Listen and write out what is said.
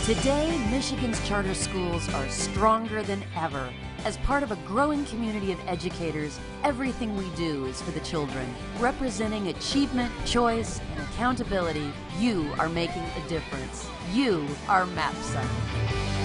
Today, Michigan's charter schools are stronger than ever. As part of a growing community of educators, everything we do is for the children. Representing achievement, choice, and accountability, you are making a difference. You are MAPSA.